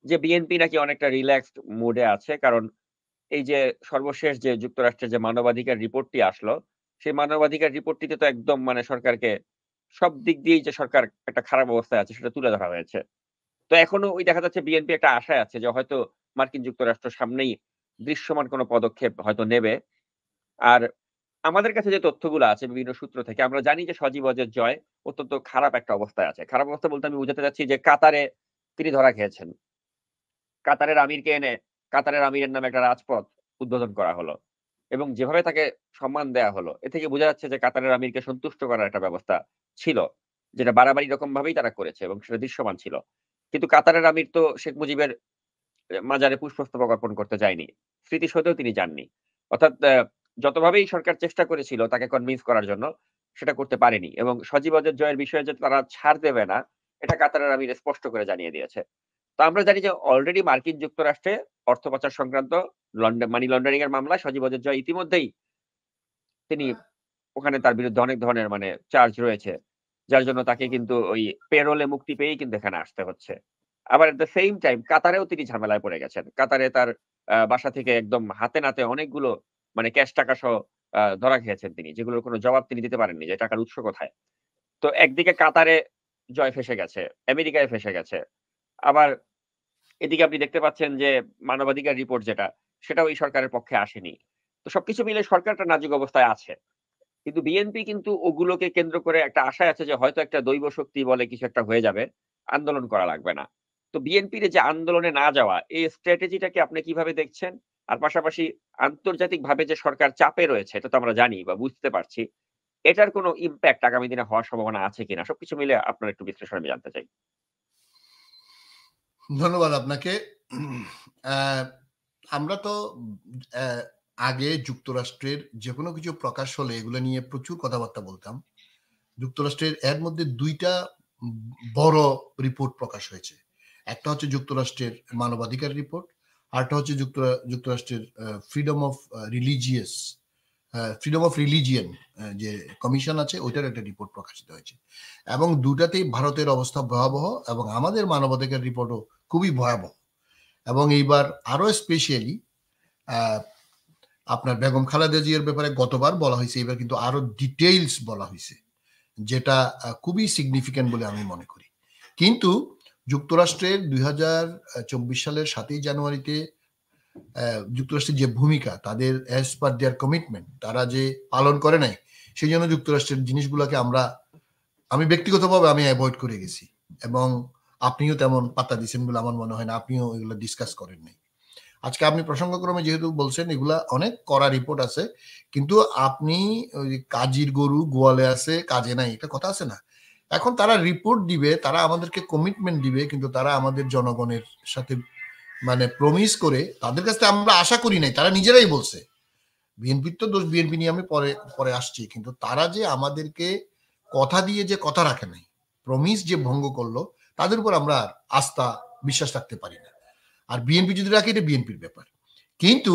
যে বিএনপি নাকি অনেকটা রিল্যাক্সড মুড এ আছে। কারণ এই যে সর্বশেষ যে যুক্তরাষ্ট্রের যে মানবাধিকার রিপোর্টটি আসলো, সেই মানবাধিকার রিপোর্টটিতে তো একদম মানে সরকারকে সব দিক দিয়েই যে সরকার একটা খারাপ অবস্থায় আছে সেটা তুলে ধরা হয়েছে। তো এখনো ওই দেখা যাচ্ছে বিএনপি একটা আশায় আছে যে হয়তো মার্কিন যুক্তরাষ্ট্র সামনেই দৃশ্যমান কোনো পদক্ষেপ হয়তো নেবে। আর আমাদের কাছে যে তথ্যগুলো আছে বিভিন্ন সূত্র থেকে আমরা জানি যে সজীব ওয়াজেদ জয় অত্যন্ত খারাপ একটা অবস্থায় আছে। খারাপ অবস্থা বলতে আমি বুঝাতে চাচ্ছি যে কাতারে তিনি ধরা খেয়েছেন। কাতারের আমিরকে এনে কাতারের আমিরের নামে একটা রাজপথ উদ্বোধন করা হলো। এবং যেভাবে তাকে সম্মান দেয়া হলো, এ থেকে বোঝা যাচ্ছে যে কাতারের আমিরকে সন্তুষ্ট করার একটা ব্যবস্থা ছিল। যেটা বাড়াবাড়ি রকমভাবেই তারা করেছে এবং সেটা দৃশ্যমান ছিল। কিন্তু কাতারের আমির তো শেখ মুজিবের মাজারে পুষ্পস্তবক অর্পণ করতে যায়নি। স্মৃতিসৌধেও তিনি যাননি। অর্থাৎ যতভাবেই সরকার চেষ্টা করেছিল তাকে কনভিন্স করার জন্য, সেটা করতে পারেনি। এবং সজীব ওয়াজেদ জয়ের বিষয়ে যে তারা ছাড় দেবে না, এটা কাতারের আমির স্পষ্ট করে জানিয়ে দিয়েছে। তো আমরা জানি যে অলরেডি মার্কিন যুক্তরাষ্ট্রে অর্থ পাচার সংক্রান্ত মানি লন্ডারিং এর মামলায় সজীব ওয়াজেদ জয় ইতিমধ্যেই তিনি ওখানে তার বিরুদ্ধে অনেক ধরনের মানে চার্জ রয়েছে। যার জন্য তাকে কিন্তু ওই পেরোলে মুক্তি পেয়েই কিন্তু এখানে আসতে হচ্ছে। আবার এট দ্যা সেইম টাইম কাতারেও তিনি ঝামেলায় পড়ে গেছেন। কাতারে তার বাসা থেকে একদম হাতে নাতে অনেকগুলো মানে ক্যাশ টাকা সহ ধরা খেয়েছেন তিনি। যেগুলোর কোনো জবাব তিনি দিতে পারেননি যে টাকার উৎস কোথায়। তো একদিকে কাতারে জয় ফেঁসে গেছে, আমেরিকায় ফেঁসে গেছে। আবার এদিকে আপনি দেখতে পাচ্ছেন যে মানবাধিকার রিপোর্ট যেটা, সেটাও এই সরকারের পক্ষে আসেনি। তো সবকিছু মিলে সরকারটা নাজুক অবস্থায় আছে। কিন্তু বিএনপি কিন্তু ওগুলোকে কেন্দ্র করে একটা আশায় আছে যে হয়তো একটা দৈব শক্তি বলে কিছু একটা হয়ে যাবে। আন্দোলন করা লাগবে না। তো বিএনপির এই যে আন্দোলনে না যাওয়া, এই স্ট্র্যাটেজিটাকে আপনি কিভাবে দেখছেন? আর পাশাপাশি আন্তর্জাতিকভাবে যে সরকার চাপে রয়েছে, এটা তো আমরা জানি বা বুঝতে পারছি। এটার কোনো ইমপ্যাক্ট আগামী দিনে হওয়ার সম্ভাবনা আছে কিনা? সবকিছু মিলে আপনার একটু বিশ্লেষণ আমি জানতে চাই। ধন্যবাদ আপনাকে। আহ, আমরা তো আহ, আগে যুক্তরাষ্ট্রের যে কোনো কিছু প্রকাশ হলে এগুলো নিয়ে প্রচুর কথাবার্তা বলতাম। যুক্তরাষ্ট্রের এর মধ্যে দুইটা উম বড় রিপোর্ট প্রকাশ হয়েছে। একটা হচ্ছে যুক্তরাষ্ট্রের মানবাধিকার রিপোর্ট, আরটা হচ্ছে যুক্তরাষ্ট্রের ফ্রিডম অফ রিলিজিয়ন যে কমিশন আছে ওইটার একটা রিপোর্ট প্রকাশিত হয়েছে, এবং দুটাতেই ভারতের অবস্থা ভয়াবহ এবং আমাদের মানবাধিকার রিপোর্টও খুবই ভয়াবহ। এবং এইবার আরো স্পেশালি আপনার বেগম খালেদা জিয়ার ব্যাপারে গতবার বলা হয়েছে, এবার কিন্তু আরো ডিটেইলস বলা হয়েছে, যেটা খুবই সিগনিফিক্যান্ট বলে আমি মনে করি। কিন্তু যুক্তরাষ্ট্রের 2024 সালের 7ই জানুয়ারিতে যুক্তরাষ্ট্রের যে ভূমিকা, তাদের অ্যাজ পার দেয়ার কমিটমেন্ট তারা যে পালন করে নাই, সেই জন্য যুক্তরাষ্ট্রের জিনিসগুলোকে আমি ব্যক্তিগতভাবে আমি অ্যাভয়েড করে গেছি, এবং আপনিও তেমন পাত্তা দিচ্ছেন বলে আমার মনে হয় না, আপনিও এগুলো ডিসকাস করেন নাই। আজকে আপনি প্রসঙ্গক্রমে যেহেতু বলছেন এগুলা অনেক কড়া রিপোর্ট আছে, কিন্তু আপনি ওই কাজীর গরু গোয়ালে আছে কাজে নাই, এটা কথা আছে না। এখন তারা রিপোর্ট দিবে, তারা আমাদেরকে কমিটমেন্ট দিবে, কিন্তু তারা আমাদের জনগণের সাথে মানে প্রমিস করে তাদের কাছে আমরা আশা করি নাই, তারা নিজেরাই বলছে। বিএনপির তো দোষ, বিএনপি নিয়ে আমি পরে পরে আসছি, কিন্তু তারা যে আমাদেরকে কথা দিয়ে যে কথা রাখে নাই, প্রমিস যে ভঙ্গ করলো, তাদের উপর আমরা আর আস্থা বিশ্বাস রাখতে পারি না। আর বিএনপি যদি রাখে এটা বিএনপির ব্যাপার, কিন্তু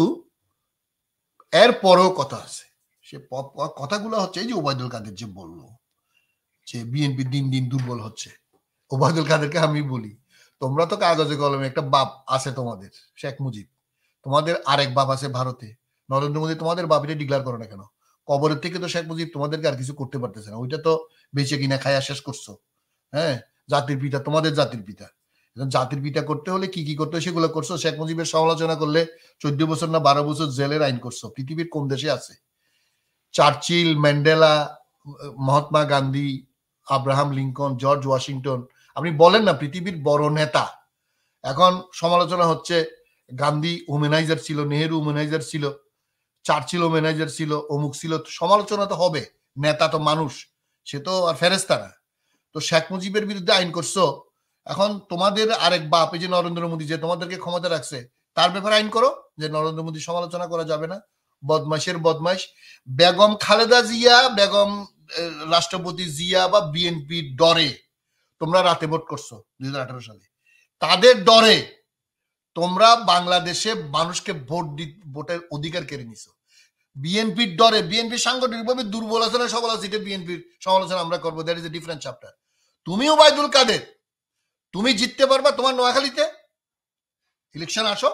এর পরেও কথা আছে। সে কথাগুলো হচ্ছে এই যে ওবায়দুল কাদের যে বললো যে বিএনপি দিন দিন দুর্বল হচ্ছে, ওবায়দুল কাদেরকে আমি বলি, তোমরা তো কাগজে কলমে একটা বাপ আছে তোমাদের, শেখ মুজিব, তোমাদের আরেক বাপ আছে ভারতে, নরেন্দ্র মোদী, তোমাদের বাপ, এটা ডিক্লার করো না কেন? কবরের থেকে তো শেখ মুজিব তোমাদেরকে আর কিছু করতে পারতেছে না, ওইটা তো বেঁচে কিনা খায়া শেষ করছো। হ্যাঁ, জাতির পিতা, তোমাদের জাতির পিতা, জাতির পিতা করতে হলে কি কি করতে হয় সেগুলো করছো। শেখ মুজিবের সমালোচনা করলে 14 বছর না 12 বছর জেলের আইন করছো, পৃথিবীর কোন দেশে আছে? Churchill, Mandela, Mahatma Gandhi, Abraham Lincoln, George Washington, আপনি বলেন না পৃথিবীর বড় নেতা। এখন সমালোচনা হচ্ছে গান্ধী ওমেনাইজার ছিল, নেহেরু ওমেনাইজার ছিল, চার্চিল ওমেনাইজার ছিল, অমুক ছিল। সমালোচনা তো হবে, নেতা তো মানুষ, সে তো আর ফেরেস্তা না। তো শেখ মুজিবের বিরুদ্ধে আইন করছো, এখন তোমাদের আরেক বাপ এই যে নরেন্দ্র মোদী, যে তোমাদেরকে ক্ষমতা রাখছে, তার ব্যাপারে আইন করো যে নরেন্দ্র মোদী সমালোচনা করা যাবে না, বদমাইশের বদমাইশ। বেগম খালেদা জিয়া, বেগম রাষ্ট্রপতি জিয়া বা বিএনপির ডরে তোমরা রাতে ভোট করছো 2018 সালে, তাদের ডরে তোমরা বাংলাদেশে মানুষকে ভোটের অধিকার কেড়ে নিছো। বিএনপির ডরে, বিএনপি সাংগঠনিকভাবে দুর্বল আছে না সবল আছে, এটা বিএনপির সমালোচনা আমরা করবো, that is a different chapter. তুমি ওবায়দুল কাদের, তুমি জিততে পারবা তোমার নোয়াখালীতে? ইলেকশন আসো,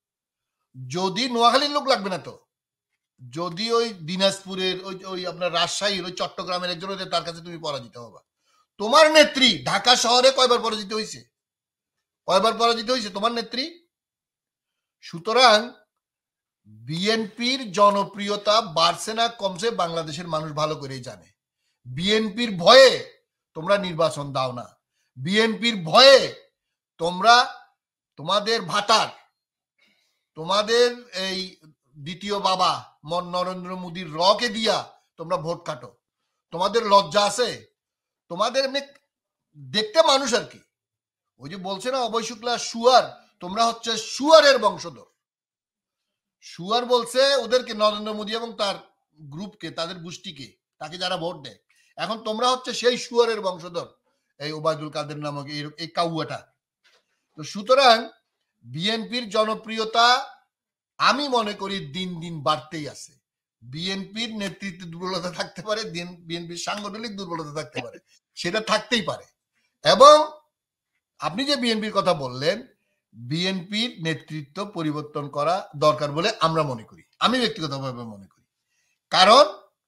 যদি নোয়াখালীর লোক লাগবে না তো, যদি ওই দিনাজপুরের ওই ওই আপনার রাজশাহীর ওই চট্টগ্রামের একজন হইলে তার কাছে তুমি পরাজিত হবা। তোমার নেত্রী ঢাকা শহরে কয়বার পরাজিত হয়েছে? কয়বার পরাজিত হয়েছে তোমার নেত্রী? সুতরাং বিএনপির জনপ্রিয়তা বাড়ছে না কমছে বাংলাদেশের মানুষ ভালো করেই জানে। বিএনপির ভয়ে তোমরা নির্বাচন দাও না, বিএনপির ভয়ে তোমরা তোমাদের ভাতার, তোমাদের এই দ্বিতীয় বাবা নরেন্দ্র মোদীর রকে দিয়া তোমরা ভোট কাটো। তোমাদের লজ্জা আছে? তোমাদের এমনি দেখতে মানুষ আর কি, ওই যে বলছে না অভয় শুক্লা শুয়ার, তোমরা হচ্ছে শুয়ারের বংশধর। শুয়ার বলছে ওদেরকে, নরেন্দ্র মোদী এবং তার গ্রুপকে, তাদের গোষ্ঠীকে, তাকে যারা ভোট দেয়। এখন তোমরা হচ্ছে সেই শুয়ারের বংশধর, এই ওবায়দুল কাদের নামক এই কাউয়াটা। তো সুতরাং বিএনপির জনপ্রিয়তা আমি মনে করি দিন দিন বাড়তেই আছে। বিএনপির নেতৃত্বে দুর্বলতা থাকতে পারে, বিএনপির সাংগঠনিক দুর্বলতা থাকতে পারে, সেটা থাকতেই পারে। এবং আপনি যে বিএনপির কথা বললেন, বিএনপির নেতৃত্ব পরিবর্তন করা দরকার বলে আমরা মনে করি, আমি ব্যক্তিগতভাবে মনে করি। কারণ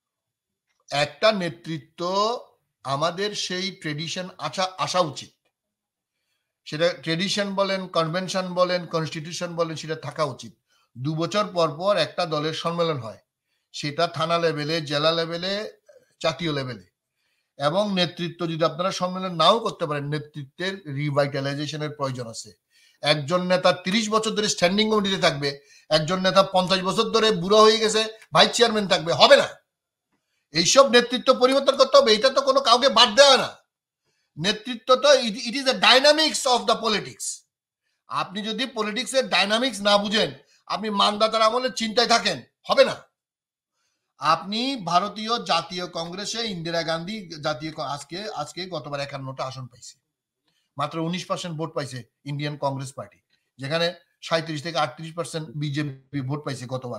একটা নেতৃত্ব, আমাদের সেই ট্রেডিশন আসা উচিত, সেটা ট্রেডিশন বলেন, কনভেনশন বলেন, কনস্টিটিউশন বলেন, সেটা থাকা উচিত। 2 বছর পর পর একটা দলের সম্মেলন হয়, সেটা থানা লেভেলে, জেলা লেভেলে, জাতীয় লেভেলে। এবং নেতৃত্ব যদি আপনারা সম্মেলন নাও করতে পারেন, নেতৃত্বের রিভাইটালাইজেশনের প্রয়োজন আছে। একজন নেতা 30 বছর ধরে স্ট্যান্ডিং কমিটিতে থাকবে, একজন নেতা 50 বছর ধরে বুড়ো হয়ে গেছে ভাইস চেয়ারম্যান থাকবে, হবে না। এইসব নেতৃত্ব পরিবর্তন করতে হবে, এটা তো কোনো কাউকে বাদ দেওয়া না। নেতৃত্ব তো it is a dynamics of the politics. আপনি যদি পলিটিক্সের ডাইনামিক্স না বুঝেন, আপনি মানদাতার আমলে চিন্তায় থাকেন, হবে না। আপনি ভারতীয় জাতীয় কংগ্রেসে ইন্দিরা গান্ধী জাতীয় আজকে গতবার 51টা আসন পাইছে, মাত্র 19% ভোট পাইছে ইন্ডিয়ান কংগ্রেস পার্টি, যেখানে 37 থেকে 38% বিজেপি ভোট পাইছে গতবার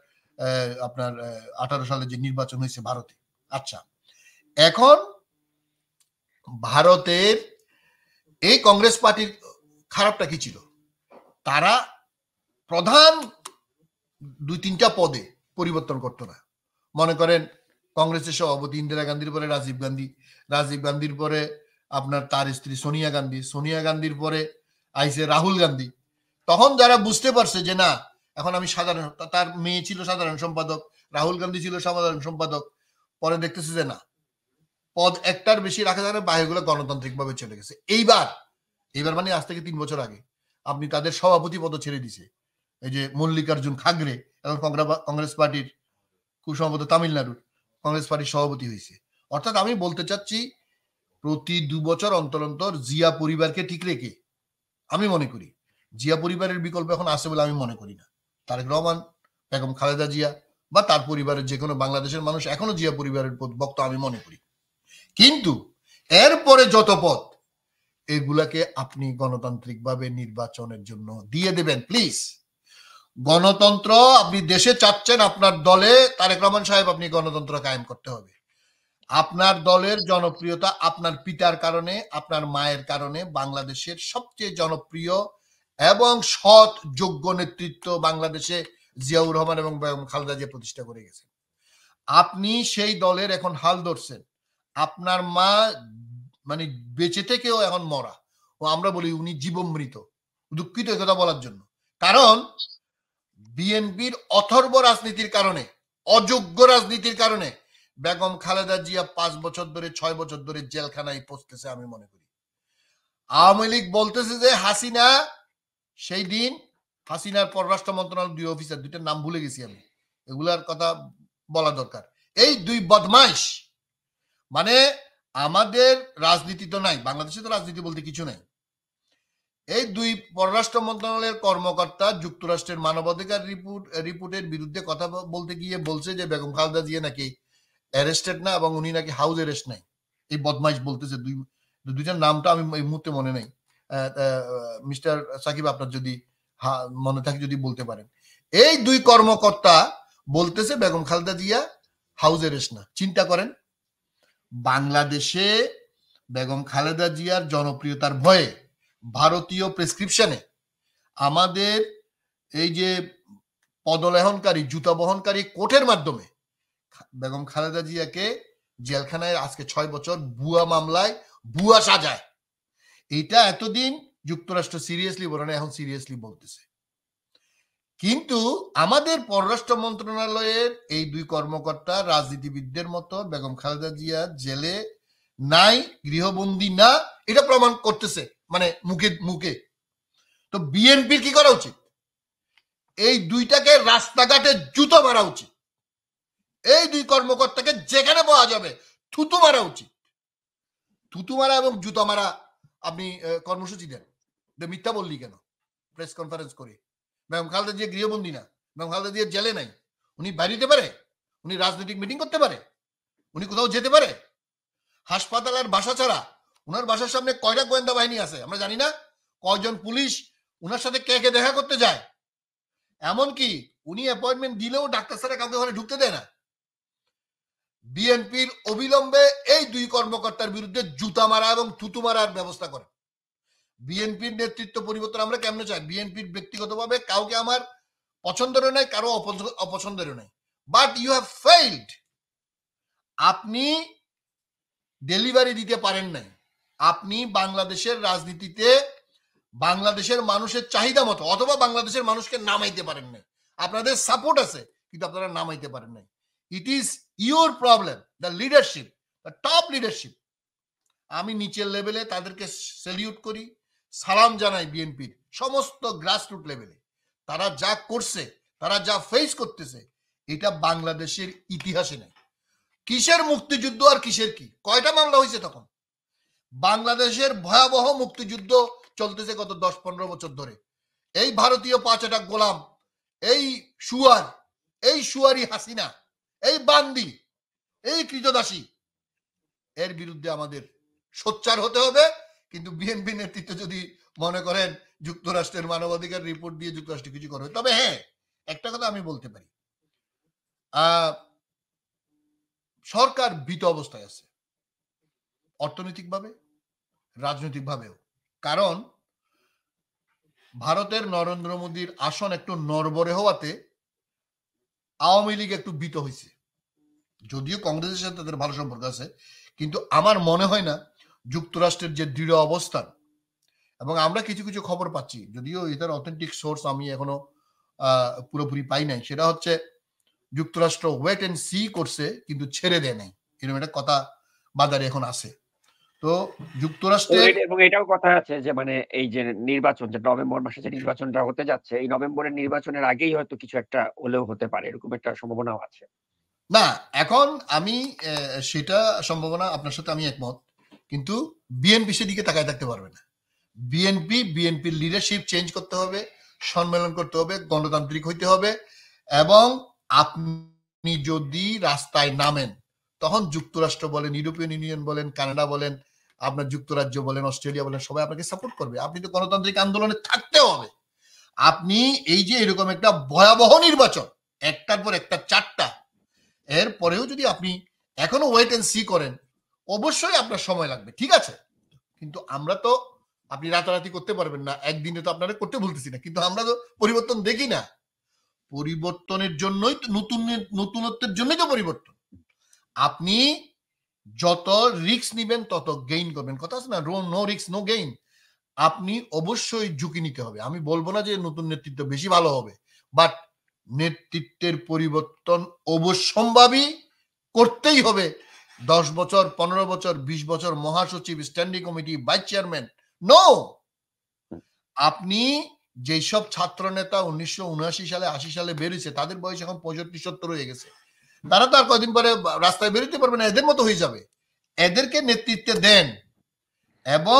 2018 সালে যে নির্বাচন হয়েছে ভারতে। আচ্ছা, এখন ভারতের এই কংগ্রেস পার্টির খারাপটা কি ছিল? তারা প্রধান 2-3টা পদে পরিবর্তন করতো না। মনে করেন কংগ্রেসের সভাপতি ইন্দিরা গান্ধীর পরে রাজীব গান্ধী, রাজীব গান্ধীর পরে আপনার তার স্ত্রী সোনিয়া গান্ধী, সোনিয়া গান্ধীর পরে আইসে রাহুল গান্ধী। তখন যারা বুঝতে পারছে যে না, এখন আমি সাধারণ, তার মেয়ে ছিল সাধারণ সম্পাদক, রাহুল গান্ধী ছিল সাধারণ সম্পাদক, পরে দেখতেছে যে না, পদ একটার বেশি রাখা যাবে, বাকিগুলো গণতান্ত্রিক ভাবে চলে গেছে। এইবার মানে আজ থেকে 3 বছর আগে আপনি তাদের সভাপতি পদ ছেড়ে দিছে এই যে মল্লিকার্জুন খাগড়ে, এখন কংগ্রেস পার্টির, খুব সম্ভবত তামিলনাড়ুর কংগ্রেস পার্টির সভাপতি হয়েছে। অর্থাৎ আমি বলতে চাচ্ছি, প্রতি 2 বছর অন্তর অন্তর জিয়া পরিবারকে ঠিক রেখে, আমি মনে করি জিয়া পরিবারের বিকল্প এখন আছে বলে আমি মনে করি না। তারেক রহমান, বেগম খালেদা জিয়া বা তার পরিবারের যে কোনো বাংলাদেশের মানুষ এখনো জিয়া পরিবারের ভক্ত আমি মনে করি। কিন্তু এরপরে যত পদ, এগুলাকে আপনি গণতান্ত্রিকভাবে নির্বাচনের জন্য দিয়ে দেবেন প্লিজ। গণতন্ত্র আপনি দেশে চাচ্ছেন, আপনার দলে তারেক রহমান সাহেব, আপনি গণতন্ত্র কায়েম করতে হবে। আপনার দলের জনপ্রিয়তা আপনার পিতার কারণে, আপনার মায়ের কারণে বাংলাদেশের সবচেয়ে জনপ্রিয় এবং সৎ যোগ্য নেতৃত্ব বাংলাদেশে জিয়াউর রহমান এবং বেগম খালেদা জিয়া প্রতিষ্ঠা করে গেছেন। আপনি সেই দলের এখন হাল ধরছেন। আপনার মা মানে বেঁচে থেকেও এখন মরা, ও আমরা বলি উনি জীবমৃত। দুঃখিত কথা বলার জন্য, কারণ বিএনপির অথর্ব রাজনীতির কারণে, অযোগ্য রাজনীতির কারণে বেগম খালেদা জিয়া 5 বছর ধরে 6 বছর ধরে জেলখানায় পৌঁছতেছে। আমি মনে করি আওয়ামী লীগ বলতেছে যে হাসিনা, সেই দিন হাসিনার পররাষ্ট্র মন্ত্রণালয়ের 2 অফিসার, 2টার নাম ভুলে গেছি আমি, এগুলার কথা বলা দরকার। এই 2 বদমাইশ, মানে আমাদের রাজনীতি তো নাই বাংলাদেশে, তো রাজনীতি বলতে কিছু নাই। এই 2 পররাষ্ট্র মন্ত্রণালয়ের কর্মকর্তা যুক্তরাষ্ট্রের মানবাধিকার রিপোর্টের বিরুদ্ধে কথা বলতে গিয়ে বলছে যে বেগম খালেদা জিয়া নাকি অ্যারেস্টেড না, এবং উনি নাকি হাউস অ্যারেস্ট নাই। এই বদমাইশ বলতেছে, 2টার নামটা আমি এই মুহূর্তে মনে নাই। মিস্টার সাকিব, আপনার যদি মনে থাকে যদি বলতে পারেন। এই 2 কর্মকর্তা বলতেছে বেগম খালেদা জিয়া হাউস অ্যারেস্ট না। চিন্তা করেন, বাংলাদেশে বেগম খালেদা জিয়ার জনপ্রিয়তার ভয়ে ভারতীয় প্রেসক্রিপশনে আমাদের এই যে পদলেহনকারী জুতা বহনকারী কোর্টের মাধ্যমে বেগম খালেদা জিয়াকে জেলখানায় আজকে 6 বছর ভুয়া মামলায় ভুয়া সাজায়। এটা এতদিন যুক্তরাষ্ট্র সিরিয়াসলি বলে না, এখন সিরিয়াসলি বলতেছে। কিন্তু আমাদের পররাষ্ট্র মন্ত্রণালয়ের এই দুই কর্মকর্তা রাজনীতিবিদদের মতো বেগম খালেদা জিয়া জেলে নাই, গৃহবন্দী না, এটা প্রমাণ করতেছে, মানে মুখে মুখে। তো বিএনপির কি করা উচিত? এই দুইটাকে রাস্তাঘাটে জুতো মারা উচিত। এই দুই কর্মকর্তাকে যেখানে পাওয়া যাবে থুতু মারা উচিত। থুতু মারা এবং জুতো মারা আপনি কর্মসূচি দেন। মিথ্যা বললি কেন প্রেস কনফারেন্স করে? বেগম খালেদা জিয়া গৃহবন্দী না, বেগম খালেদা জিয়া জেলে নাই, উনি বাইরে পারে, উনি রাজনৈতিক মিটিং করতে পারে, উনি কোথাও যেতে পারে। হাসপাতাল আর বাসা ছাড়া ওনার বাসার সামনে কয়টা গোয়েন্দা বাহিনী আছে আমরা জানি না? কয়জন পুলিশ ওনার সাথে কে কে দেখা করতে যায়? এমনকি উনি অ্যাপয়েন্টমেন্ট দিলেও ডাক্তার ছাড়া কাউকে ঘরে ঢুকতে দেয় না। বিএনপির অবিলম্বে এই দুই কর্মকর্তার বিরুদ্ধে জুতা মারা এবং থুতু মারার ব্যবস্থা করে। বিএনপির নেতৃত্ব পরিবর্তন আমরা কেমনে চাই? বিএনপির ব্যক্তিগতভাবে কাউকে আমার পছন্দেরও নাই, কারো অপছন্দেরও নাই, বাট ইউ হ্যাভ ফেইলড। আপনি ডেলিভারি দিতে পারেন নাই। আপনি বাংলাদেশের রাজনীতিতে বাংলাদেশের মানুষের চাহিদা মতো অথবা বাংলাদেশের মানুষকে নামাইতে পারেন নাই। আপনাদের সাপোর্ট আছে কিন্তু আপনারা নামাইতে পারেন নাই। It is your problem, the leadership, the top leadership. আমি নিচের লেভেলে তাদেরকে সেলিউট করি, সালাম জানাই বিএনপির সমস্ত গ্রাসরুট লেভেলে। তারা যা করছে, তারা যা ফেস করতেছে, এটা বাংলাদেশের ইতিহাসে নেই। কিসের মুক্তিযুদ্ধ আর কিসের কি? কয়টা মামলা হয়েছে তখন? বাংলাদেশের ভয়াবহ মুক্তিযুদ্ধ চলতেছে গত 10-15 বছর ধরে। এই ভারতীয় 5টা গোলাম, এই সুয়ার, এই সুয়ারি হাসিনা, এই বান্দি, এই কৃতদাসী, এর বিরুদ্ধে আমাদের সোচ্চার হতে হবে। কিন্তু বিএনপি নেতৃত্ব যদি মনে করেন যুক্তরাষ্ট্রের মানবাধিকার রিপোর্ট দিয়ে যুক্তরাষ্ট্র কিছু করবে, তবে হ্যাঁ, একটা কথা আমি বলতে পারি, সরকার ভীত অবস্থায় আছে, অর্থনৈতিকভাবে, রাজনৈতিকভাবেও। কারণ ভারতের নরেন্দ্র মোদীর আসন একটু নড়বড়ে হওয়াতে আওয়ামী লীগ একটু ভীত হয়েছে। যদিও কংগ্রেসের সাথে তাদের ভালো সম্পর্ক আছে, কিন্তু আমার মনে হয় না যুক্তরাষ্ট্রের যে দৃঢ় অবস্থান, এবং আমরা কিছু কিছু খবর পাচ্ছি, যদিও এটার অথেন্টিক সোর্স আমি এখনো পুরোপুরি পাই নাই, সেটা হচ্ছে যুক্তরাষ্ট্র ওয়েট এন্ড সি করছে কিন্তু ছেড়ে দেয় নাই, এরকম একটা কথা বাজারে এখন আছে। তো যুক্তরাষ্ট্রের এবং এটাও কথা আছে যে মানে এই যে নির্বাচন, যে নভেম্বর মাসে যে নির্বাচনটা হতে যাচ্ছে, এই নভেম্বরের নির্বাচনের আগেই হয়তো কিছু একটা হলেও হতে পারে, এরকম একটা সম্ভাবনাও আছে। না, এখন আমি সেটা সম্ভাবনা আপনার সাথে আমি একমত, কিন্তু বিএনপি সেদিকে তাকায় থাকতে পারবে না। বিএনপির লিডারশিপ চেঞ্জ করতে হবে, সম্মেলন করতে হবে, গণতান্ত্রিক হইতে হবে, এবং আপনি যদি রাস্তায় নামেন তখন যুক্তরাষ্ট্র বলেন, ইউরোপিয়ান ইউনিয়ন বলেন, কানাডা বলেন, আপনার যুক্তরাজ্য বলেন, অস্ট্রেলিয়া বলেন, সবাই আপনাকে সাপোর্ট করবে। আপনি তো গণতান্ত্রিক আন্দোলনে থাকতে হবে। আপনি এই যে এরকম একটা ভয়াবহ নির্বাচন, একটার পর একটা 4টা, এর পরেও যদি আপনি এখনো ওয়েট এন্ড সি করেন, অবশ্যই আপনার সময় লাগবে, ঠিক আছে। কিন্তু আমরা তো, আপনি রাতারাতি করতে পারবেন না, একদিনে তো আপনারা করতে বলতেছি না, কিন্তু আমরা তো পরিবর্তন দেখি না। পরিবর্তনের জন্যই তো নতুনত্বের জন্যই তো পরিবর্তন। আপনি যত রিস্ক নিবেন তত গেইন করবেন, কথা আছে না, নো রিস্ক নো গেইন। আপনি অবশ্যই ঝুঁকি নিতে হবে। আমি বলবো না যে নতুন নেতৃত্ব বেশি ভালো হবে, বাট নেতৃত্বের পরিবর্তন অবশ্যম্ভাবী করতেই হবে। 10 বছর, 15 বছর, 20 বছর মহাসচিব, standing committee, vice chairman, no. আপনি যেসব ছাত্র নেতা 1979 সালে 80 সালে বেরিয়েছে, তাদের বয়স এখন 65-70 হয়ে গেছে, তারা তো আর কয়দিন পরে রাস্তায় বেরোতে পারবে না, এদের মতো হয়ে যাবে। এদেরকে নেতৃত্বে দেন। এবং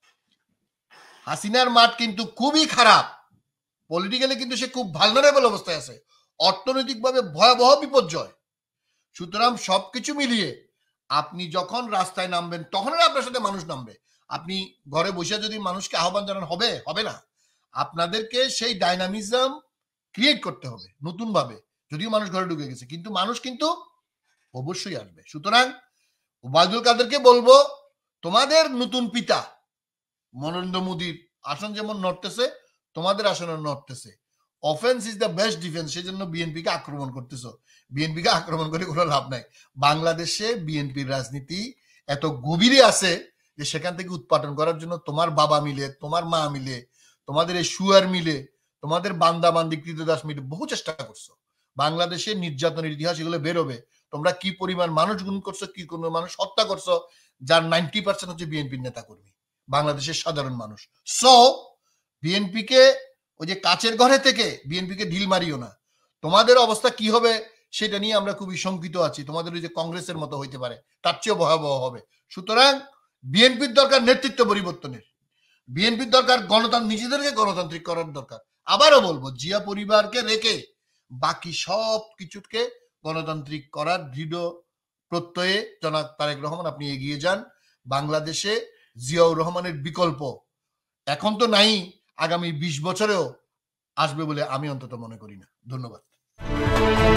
হাসিনার মাঠ কিন্তু খুবই খারাপ, পলিটিক্যালি কিন্তু সে খুব ভালনারেবল অবস্থায় আছে, অর্থনৈতিকভাবে ভয়াবহ বিপর্যয়। সুতরাং সবকিছু মিলিয়ে আপনি যখন রাস্তায় নামবেন তখনই আপনার সাথে মানুষ নামবে। আপনি ঘরে বসে যদি মানুষকে আহ্বান জানান, হবে না। আপনাদেরকে সেই ডাইনামিজম ক্রিয়েট করতে হবে নতুন ভাবে। যদিও মানুষ ঘরে ঢুকে গেছে, কিন্তু মানুষ কিন্তু অবশ্যই আসবে। সুতরাং ওবায়দুল কাদেরকে বলবো, তোমাদের নতুন পিতা নরেন্দ্র মোদীর আসন যেমন নড়তেছে, তোমাদের আসনে নড়তেছে। Offence is the best defence, সেজন্য বিএনপিকে আক্রমণ করতেছো। বিএনপিকে আক্রমণ করে কোনো লাভ নাই। বাংলাদেশে বিএনপির রাজনীতি এত গভীরে আছে যে সেখান থেকে উৎপাদন করার জন্য তোমার বাবা মিলে, তোমার মা মিলে, তোমাদের এই শুয়ার মিলে, তোমাদের বান্দা বান্দি কৃতদাস মিলে বহু চেষ্টা করছো। বাংলাদেশের নির্যাতনের ইতিহাস এগুলো বেরোবে, তোমরা কি পরিমাণ মানুষ গুম করছো, কি কোনো মানুষ হত্যা করছো, যার 90% হচ্ছে বিএনপির নেতা কর্মী, বাংলাদেশের সাধারণ মানুষ। সো বিএনপিকে ওই যে কাচের ঘরে থেকে বিএনপিকে ঢিল মারিও না। তোমাদের অবস্থা কি হবে সেটা নিয়ে আমরা খুবই শঙ্কিত আছি। তোমাদের ওই যে কংগ্রেসের মতো হইতে পারে, তার চেয়েও ভয়াবহ হবে। সুতরাং বিএনপির দরকার নেতৃত্ব পরিবর্তনের, বিএনপির দরকার গণতন্ত্র, নিজেদেরকে গণতান্ত্রিক করার দরকার। আবারও বলবো, জিয়া পরিবারকে রেখে বাকি সব কিছুকে গণতান্ত্রিক করার দৃঢ় প্রত্যয়ে জনাব তারেক রহমান আপনি এগিয়ে যান। বাংলাদেশে জিয়াউর রহমানের বিকল্প এখন তো নাই, আগামী 20 বছরেও আসবে বলে আমি অন্তত মনে করি না। ধন্যবাদ।